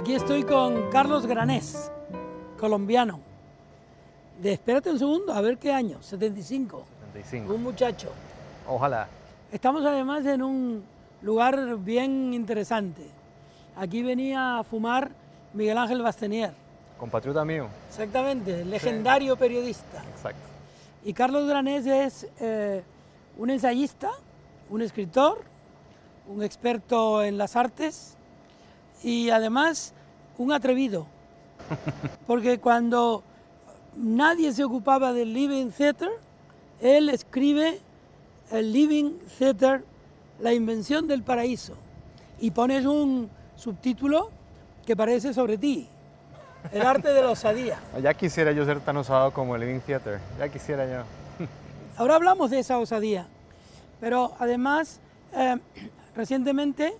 Aquí estoy con Carlos Granés, colombiano. Espérate un segundo, a ver qué año, 75. 75. Un muchacho. Ojalá. Estamos además en un lugar bien interesante. Aquí venía a fumar Miguel Ángel Bastenier. Compatriota mío. Exactamente, legendario periodista. Exacto. Y Carlos Granés es un ensayista, un escritor, un experto en las artes y además un atrevido. Porque cuando nadie se ocupaba del Living Theater, él escribe el Living Theater, la invención del paraíso. Y pones un subtítulo que parece sobre ti, el arte de la osadía. Ya quisiera yo ser tan osado como el Living Theater, ya quisiera yo. Ahora hablamos de esa osadía, pero además recientemente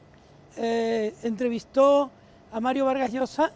entrevistó a Mario Vargas Llosa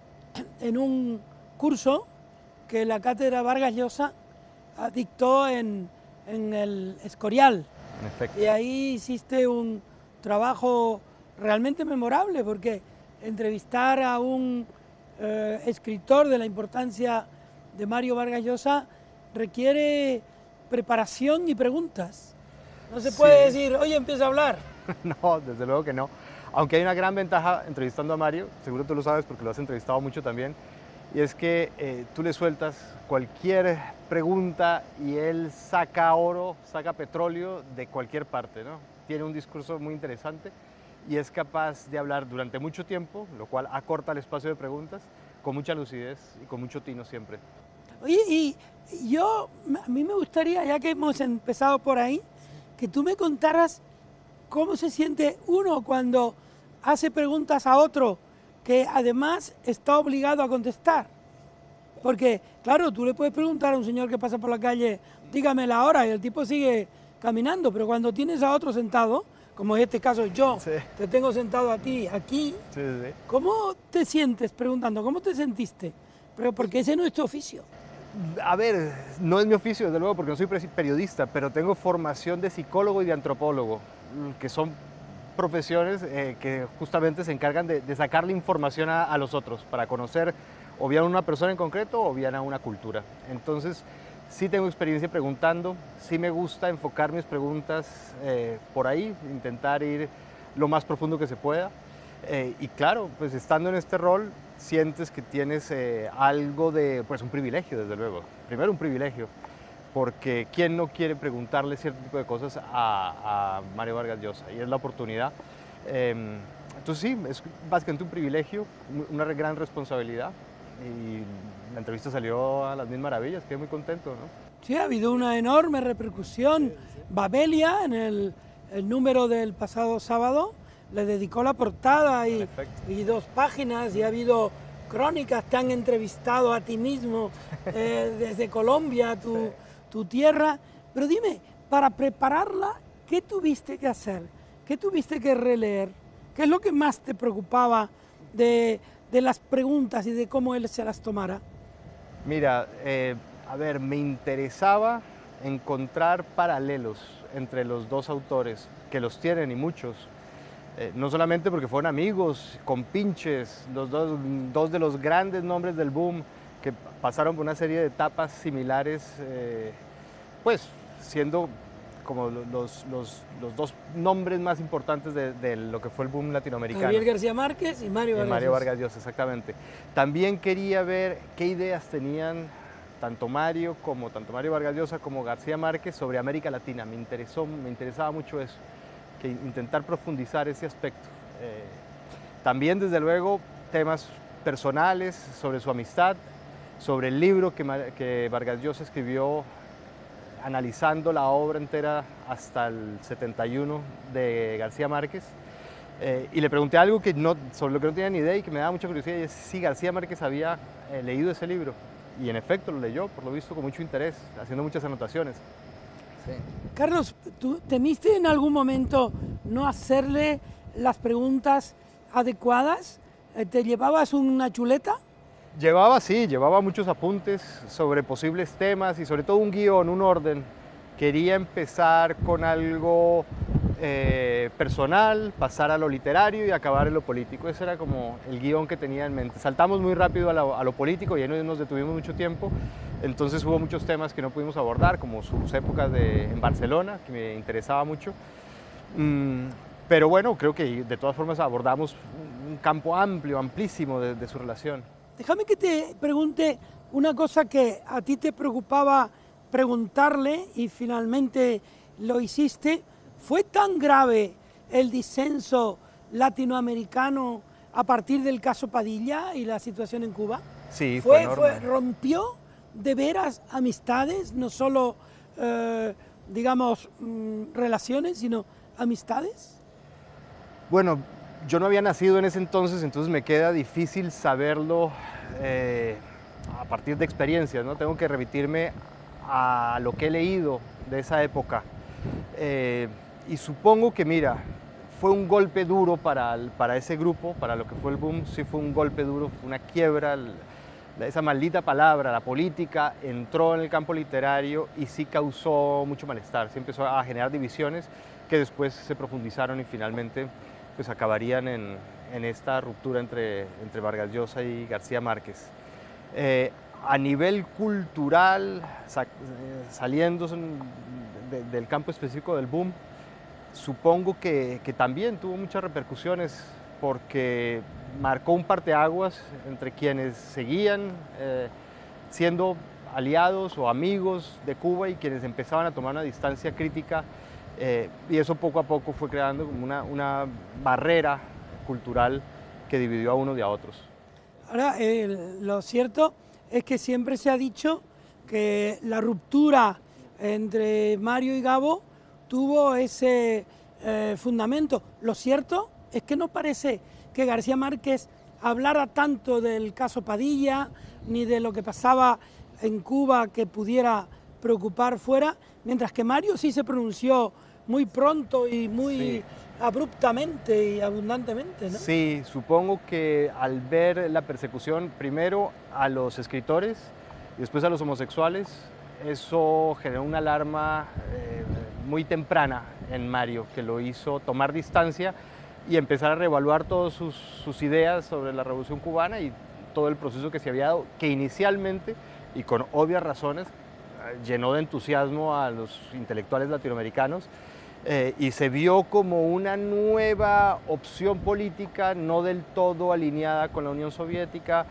en un curso que la cátedra Vargas Llosa dictó en el Escorial. En efecto. Y ahí hiciste un trabajo realmente memorable, porque entrevistar a un escritor de la importancia de Mario Vargas Llosa requiere preparación y preguntas. No se puede decir, oye, empieza a hablar. No, desde luego que no. Aunque hay una gran ventaja entrevistando a Mario, seguro tú lo sabes porque lo has entrevistado mucho también, y es que tú le sueltas cualquier pregunta y él saca oro, saca petróleo de cualquier parte, ¿no? Tiene un discurso muy interesante y es capaz de hablar durante mucho tiempo, lo cual acorta el espacio de preguntas, con mucha lucidez y con mucho tino siempre. Oye, y a mí me gustaría, ya que hemos empezado por ahí, que tú me contaras cómo se siente uno cuando hace preguntas a otro que además está obligado a contestar. Porque, claro, tú le puedes preguntar a un señor que pasa por la calle, dígame la hora, y el tipo sigue caminando, pero cuando tienes a otro sentado, como en este caso yo, Sí. te tengo sentado a ti aquí, Sí. ¿cómo te sientes preguntando? ¿Cómo te sentiste? Pero porque ese no es tu oficio. A ver, no es mi oficio, desde luego, porque no soy periodista, pero tengo formación de psicólogo y de antropólogo, que son profesiones que justamente se encargan de sacarle información a los otros para conocer o bien a una persona en concreto o bien a una cultura. Entonces, sí tengo experiencia preguntando, sí me gusta enfocar mis preguntas por ahí, intentar ir lo más profundo que se pueda. Y claro, pues estando en este rol, sientes que tienes algo de, pues un privilegio, desde luego. Primero un privilegio, porque ¿quién no quiere preguntarle cierto tipo de cosas a Mario Vargas Llosa? Y es la oportunidad. Entonces sí, es básicamente un privilegio, una gran responsabilidad. Y la entrevista salió a las mil maravillas, quedé muy contento, ¿no? Sí, ha habido una enorme repercusión. Babelia, en el número del pasado sábado, le dedicó la portada y 2 páginas, y ha habido crónicas, te han entrevistado a ti mismo desde Colombia, tu tierra. Pero dime, para prepararla, ¿qué tuviste que hacer? ¿Qué tuviste que releer? ¿Qué es lo que más te preocupaba de las preguntas y de cómo él se las tomara? Mira, a ver, me interesaba encontrar paralelos entre los dos autores, que los tienen y muchos. No solamente porque fueron amigos, compinches, dos de los grandes nombres del boom que pasaron por una serie de etapas similares, pues siendo como los dos nombres más importantes de lo que fue el boom latinoamericano. Gabriel García Márquez y Mario Vargas Llosa. Mario Vargas Llosa, exactamente. También quería ver qué ideas tenían tanto Mario Vargas Llosa como García Márquez sobre América Latina. Me interesaba mucho eso, que intentar profundizar ese aspecto. También, desde luego, temas personales sobre su amistad, sobre el libro que Vargas Llosa escribió analizando la obra entera hasta el 71 de García Márquez. Y le pregunté algo sobre lo que no tenía ni idea y que me daba mucha curiosidad, y es si García Márquez había leído ese libro. Y en efecto lo leyó, por lo visto con mucho interés, haciendo muchas anotaciones. Sí. Carlos, ¿tú temiste en algún momento no hacerle las preguntas adecuadas? ¿Te llevabas una chuleta? Llevaba muchos apuntes sobre posibles temas y sobre todo un guión, un orden. Quería empezar con algo personal, pasar a lo literario y acabar en lo político. Ese era como el guión que tenía en mente. Saltamos muy rápido a lo político y ahí no nos detuvimos mucho tiempo. Entonces hubo muchos temas que no pudimos abordar, como sus épocas en Barcelona, que me interesaba mucho. Pero bueno, creo que de todas formas abordamos un campo amplio, amplísimo de su relación. Déjame que te pregunte una cosa que a ti te preocupaba preguntarle y finalmente lo hiciste. ¿Fue tan grave el disenso latinoamericano a partir del caso Padilla y la situación en Cuba? Sí, fue enorme. ¿Rompió de veras amistades, no solo, digamos, relaciones, sino amistades? Bueno, yo no había nacido en ese entonces me queda difícil saberlo a partir de experiencias, ¿no? Tengo que remitirme a lo que he leído de esa época. Y supongo que, mira, fue un golpe duro para ese grupo, para lo que fue el boom, sí fue un golpe duro, fue una quiebra. Esa maldita palabra, la política, entró en el campo literario y sí causó mucho malestar. Sí empezó a generar divisiones que después se profundizaron y finalmente pues acabarían en esta ruptura entre Vargas Llosa y García Márquez. A nivel cultural, saliendo del campo específico del boom, supongo que también tuvo muchas repercusiones porque marcó un parteaguas entre quienes seguían siendo aliados o amigos de Cuba y quienes empezaban a tomar una distancia crítica, y eso poco a poco fue creando como una barrera cultural que dividió a unos de a otros. Ahora, lo cierto es que siempre se ha dicho que la ruptura entre Mario y Gabo tuvo ese fundamento. Lo cierto es que no parece que García Márquez hablara tanto del caso Padilla ni de lo que pasaba en Cuba que pudiera preocupar fuera, mientras que Mario sí se pronunció muy pronto y muy abruptamente y abundantemente, ¿no? Sí, supongo que al ver la persecución primero a los escritores y después a los homosexuales, eso generó una alarma muy temprana en Mario, que lo hizo tomar distancia y empezar a reevaluar todas sus ideas sobre la Revolución Cubana y todo el proceso que se había dado, que inicialmente, y con obvias razones, llenó de entusiasmo a los intelectuales latinoamericanos, y se vio como una nueva opción política, no del todo alineada con la Unión Soviética,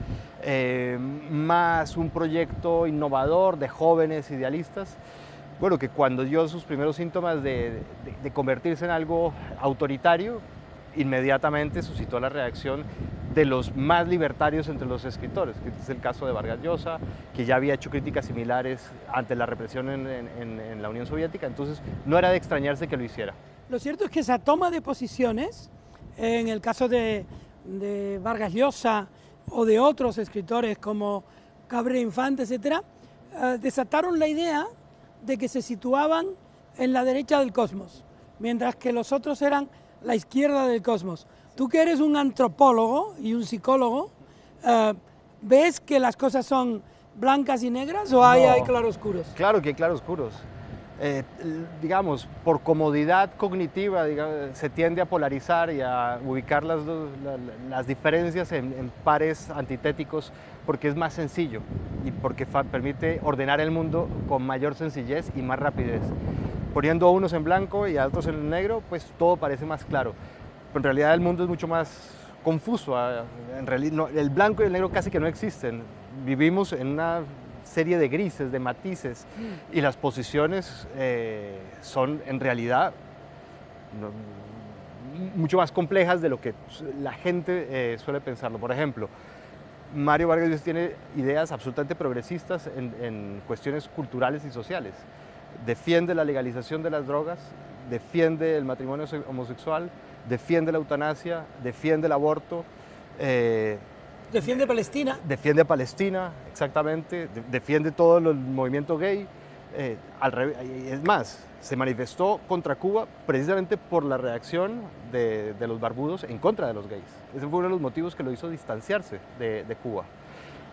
más un proyecto innovador de jóvenes idealistas. Bueno, que cuando dio sus primeros síntomas de convertirse en algo autoritario, inmediatamente suscitó la reacción de los más libertarios entre los escritores, que es el caso de Vargas Llosa, que ya había hecho críticas similares ante la represión en la Unión Soviética, entonces no era de extrañarse que lo hiciera. Lo cierto es que esa toma de posiciones, en el caso de Vargas Llosa o de otros escritores como Cabrera Infante, etc., desataron la idea de que se situaban en la derecha del cosmos, mientras que los otros eran la izquierda del cosmos. Tú que eres un antropólogo y un psicólogo, ¿ves que las cosas son blancas y negras o hay claroscuros? Claro que hay claroscuros. Digamos, por comodidad cognitiva, se tiende a polarizar y a ubicar las diferencias en pares antitéticos porque es más sencillo y porque permite ordenar el mundo con mayor sencillez y más rapidez. Poniendo a unos en blanco y a otros en negro, pues todo parece más claro. Pero en realidad el mundo es mucho más confuso. En realidad, no, el blanco y el negro casi que no existen. Vivimos en una serie de grises, de matices, y las posiciones son en realidad mucho más complejas de lo que la gente suele pensarlo. Por ejemplo, Mario Vargas Llosa tiene ideas absolutamente progresistas en cuestiones culturales y sociales. Defiende la legalización de las drogas, defiende el matrimonio homosexual, defiende la eutanasia, defiende el aborto. Defiende Palestina. Defiende a Palestina, exactamente. Defiende todo el movimiento gay. Es más, se manifestó contra Cuba precisamente por la reacción de los barbudos en contra de los gays. Ese fue uno de los motivos que lo hizo distanciarse de Cuba.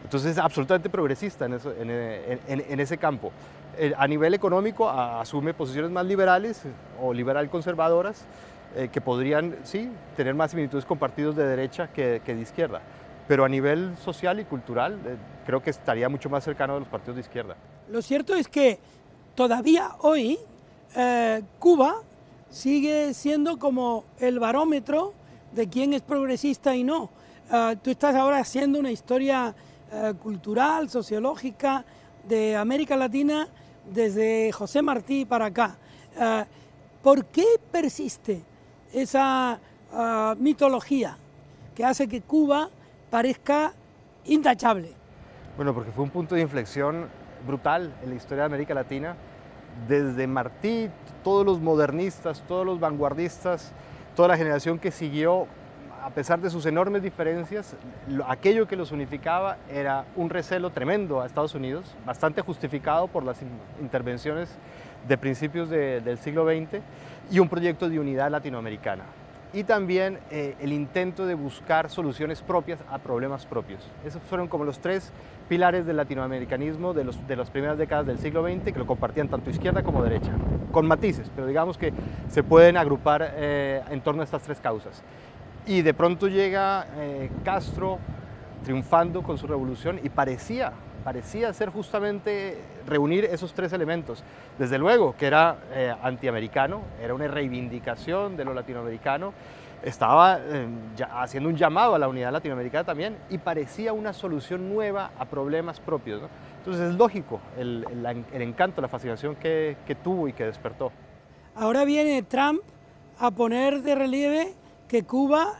Entonces es absolutamente progresista en ese campo. A nivel económico asume posiciones más liberales o liberal conservadoras que podrían, sí, tener más similitudes con partidos de derecha que de izquierda. Pero a nivel social y cultural creo que estaría mucho más cercano a los partidos de izquierda. Lo cierto es que todavía hoy Cuba sigue siendo como el barómetro de quién es progresista y no. Tú estás ahora haciendo una historia cultural, sociológica de América Latina desde José Martí para acá. ¿Por qué persiste esa mitología que hace que Cuba parezca intachable? Bueno, porque fue un punto de inflexión brutal en la historia de América Latina. Desde Martí, todos los modernistas, todos los vanguardistas, toda la generación que siguió, a pesar de sus enormes diferencias, aquello que los unificaba era un recelo tremendo a Estados Unidos, bastante justificado por las intervenciones de principios del siglo XX, y un proyecto de unidad latinoamericana. Y también el intento de buscar soluciones propias a problemas propios. Esos fueron como los tres pilares del latinoamericanismo de las primeras décadas del siglo XX, que lo compartían tanto izquierda como derecha, con matices, pero digamos que se pueden agrupar en torno a estas tres causas. Y de pronto llega Castro triunfando con su revolución y parecía ser justamente reunir esos tres elementos. Desde luego que era antiamericano, era una reivindicación de lo latinoamericano, estaba haciendo un llamado a la unidad latinoamericana también y parecía una solución nueva a problemas propios, ¿no? Entonces es lógico el encanto, la fascinación que tuvo y que despertó. Ahora viene Trump a poner de relieve que Cuba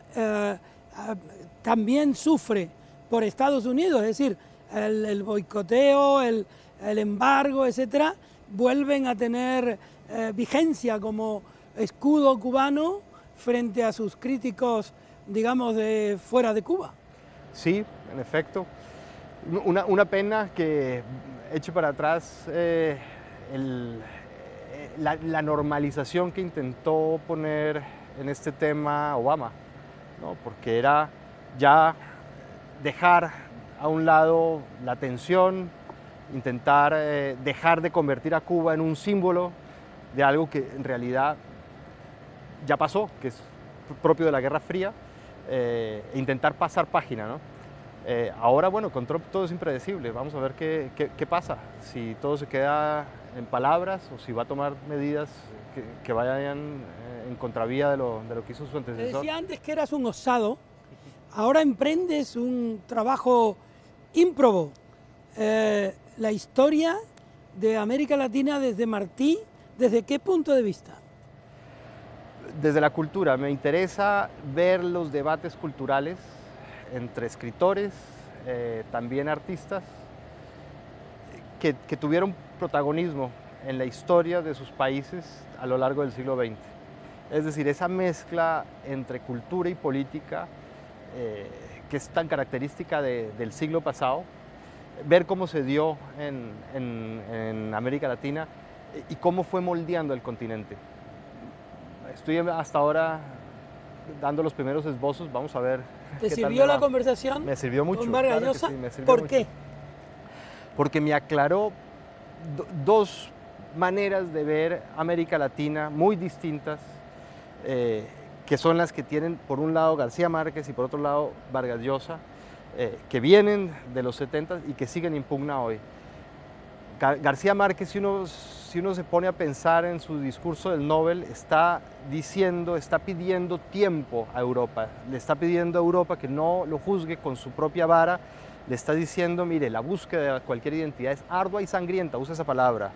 también sufre por Estados Unidos, es decir, el boicoteo, el embargo, etcétera, vuelven a tener vigencia como escudo cubano frente a sus críticos, digamos, de fuera de Cuba. Sí, en efecto. Una pena que eche para atrás la normalización que intentó poner en este tema Obama, ¿no? Porque era ya dejar a un lado la tensión, intentar dejar de convertir a Cuba en un símbolo de algo que en realidad ya pasó, que es propio de la Guerra Fría, e intentar pasar página, ¿no? Ahora, bueno, con Trump todo es impredecible, vamos a ver qué pasa, si todo se queda en palabras o si va a tomar medidas que vayan en contravía de lo que hizo su Te antecesor. decía antes que eras un osado, ahora emprendes un trabajo ímprobo, la historia de América Latina desde Martí, ¿desde qué punto de vista? Desde la cultura, me interesa ver los debates culturales entre escritores, también artistas, que tuvieron protagonismo en la historia de sus países a lo largo del siglo XX. Es decir, esa mezcla entre cultura y política que es tan característica del siglo pasado, ver cómo se dio en América Latina y cómo fue moldeando el continente. Estoy hasta ahora dando los primeros esbozos, vamos a ver. ¿Te sirvió la conversación? Me sirvió mucho. Con Vargas claro Llosa. Sí, me sirvió ¿Por mucho. qué? Porque me aclaró dos maneras de ver América Latina muy distintas, que son las que tienen por un lado García Márquez y por otro lado Vargas Llosa, que vienen de los 70 y que siguen en pugna hoy. García Márquez, si uno se pone a pensar en su discurso del Nobel, está pidiendo tiempo a Europa, le está pidiendo a Europa que no lo juzgue con su propia vara, le está diciendo, mire, la búsqueda de cualquier identidad es ardua y sangrienta, usa esa palabra.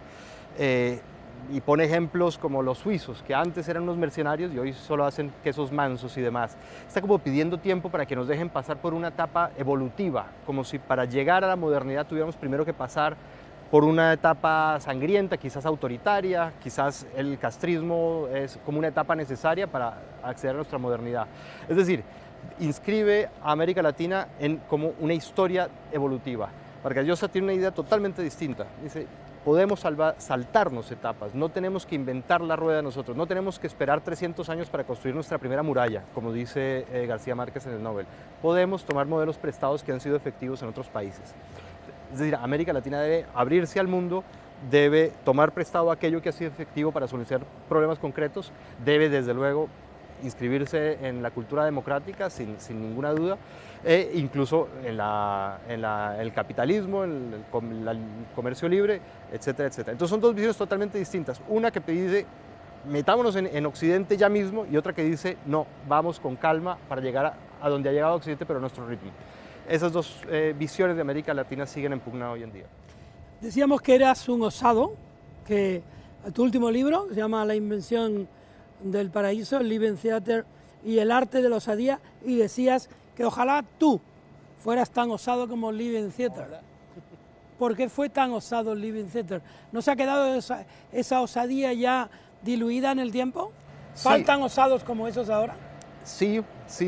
Y pone ejemplos como los suizos, que antes eran unos mercenarios y hoy solo hacen quesos mansos y demás. Está como pidiendo tiempo para que nos dejen pasar por una etapa evolutiva, como si para llegar a la modernidad tuviéramos primero que pasar por una etapa sangrienta, quizás autoritaria, quizás el castrismo es como una etapa necesaria para acceder a nuestra modernidad. Es decir, inscribe a América Latina como una historia evolutiva. Vargas Llosa tiene una idea totalmente distinta. Dice, podemos saltarnos etapas, no tenemos que inventar la rueda nosotros, no tenemos que esperar 300 años para construir nuestra primera muralla, como dice García Márquez en el Nobel. Podemos tomar modelos prestados que han sido efectivos en otros países. Es decir, América Latina debe abrirse al mundo, debe tomar prestado aquello que ha sido efectivo para solucionar problemas concretos, debe desde luego inscribirse en la cultura democrática sin ninguna duda, e incluso en el capitalismo, en el comercio libre, etcétera, etcétera. Entonces son dos visiones totalmente distintas. Una que te dice, metámonos en Occidente ya mismo, y otra que dice, no, vamos con calma para llegar a donde ha llegado Occidente, pero a nuestro ritmo. Esas dos visiones de América Latina siguen en pugna hoy en día. Decíamos que eras un osado, que tu último libro se llama La invención del paraíso, el Living Theater y el arte de la osadía, y decías que ojalá tú fueras tan osado como Living Theater. ¿Por qué fue tan osado el Living Theater? ¿No se ha quedado esa osadía ya diluida en el tiempo? ¿Faltan sí. osados como esos ahora? Sí,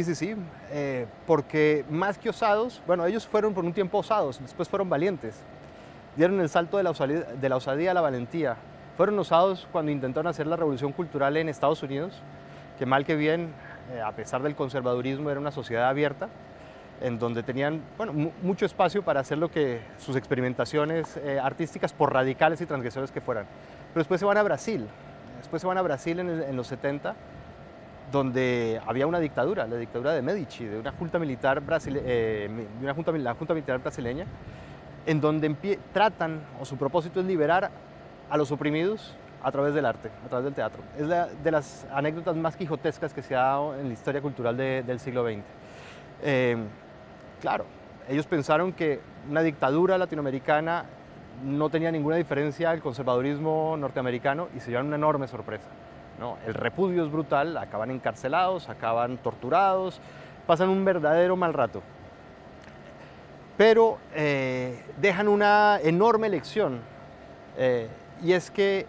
porque más que osados, bueno, ellos fueron por un tiempo osados, después fueron valientes, dieron el salto de la osadía a la valentía. Fueron osados cuando intentaron hacer la revolución cultural en Estados Unidos, que mal que bien, a pesar del conservadurismo, era una sociedad abierta, en donde tenían mucho espacio para hacer sus experimentaciones artísticas, por radicales y transgresores que fueran. Pero después se van a Brasil, en los 70, donde había una dictadura, la dictadura de Medici, de una junta militar la junta militar brasileña, en donde tratan, o su propósito es liberar a los oprimidos a través del arte, a través del teatro. Es de las anécdotas más quijotescas que se ha dado en la historia cultural del siglo XX. Claro, ellos pensaron que una dictadura latinoamericana no tenía ninguna diferencia al conservadurismo norteamericano y se llevaron una enorme sorpresa, ¿no? El repudio es brutal, acaban encarcelados, acaban torturados, pasan un verdadero mal rato. Pero dejan una enorme lección, y es que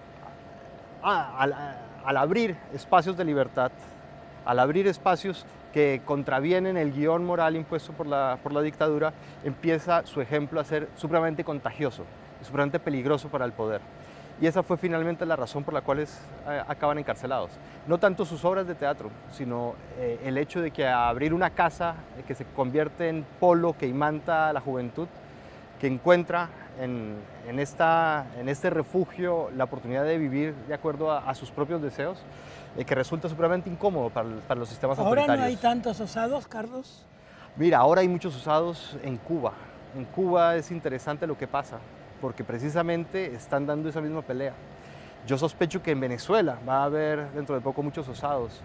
al abrir espacios de libertad, al abrir espacios que contravienen el guión moral impuesto por la dictadura, empieza su ejemplo a ser supremamente contagioso y supremamente peligroso para el poder. Y esa fue finalmente la razón por la cual acaban encarcelados. No tanto sus obras de teatro, sino el hecho de que abrir una casa que se convierte en polo que imanta a la juventud, que encuentra en este refugio la oportunidad de vivir de acuerdo a sus propios deseos, que resulta supremamente incómodo para los sistemas autoritarios. ¿Ahora no hay tantos osados, Carlos? Mira, ahora hay muchos osados en Cuba. En Cuba es interesante lo que pasa, porque precisamente están dando esa misma pelea. Yo sospecho que en Venezuela va a haber dentro de poco muchos osados.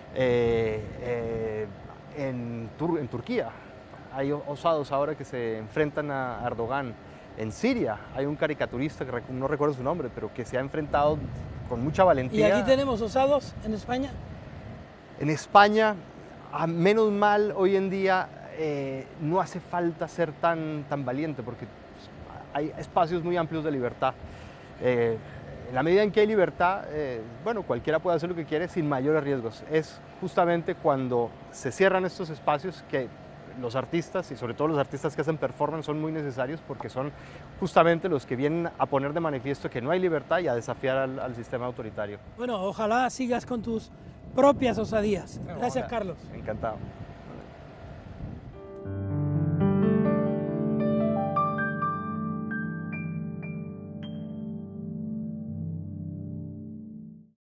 En Turquía hay osados ahora que se enfrentan a Erdogan. En Siria hay un caricaturista, que no recuerdo su nombre, pero que se ha enfrentado con mucha valentía. ¿Y aquí tenemos osados en España? En España, menos mal, hoy en día no hace falta ser tan valiente, porque hay espacios muy amplios de libertad. En la medida en que hay libertad, cualquiera puede hacer lo que quiere sin mayores riesgos. Es justamente cuando se cierran estos espacios que los artistas, y sobre todo los artistas que hacen performance, son muy necesarios, porque son justamente los que vienen a poner de manifiesto que no hay libertad y a desafiar al sistema autoritario. Bueno, ojalá sigas con tus propias osadías. Gracias, Carlos. Encantado.